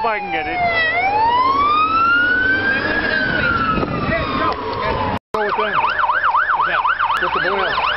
I can get it. Go with that. With the boil.